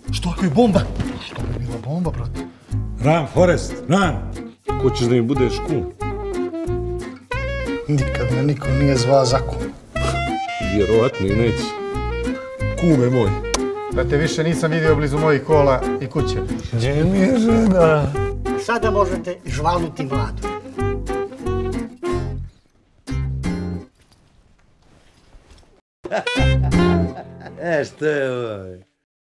Što ako je bomba? Što bi bila bomba, brate? Ran, Forest, ran! Ko ćeš da mi budeš kum? Nikad me niko nije zvao za kum. Vjerovatno i neće. Kume moj. Da te više nisam vidio blizu mojih kola i kuće. Gdje mi je žena? Sada možete žvanuti Vladu. Što je ovo?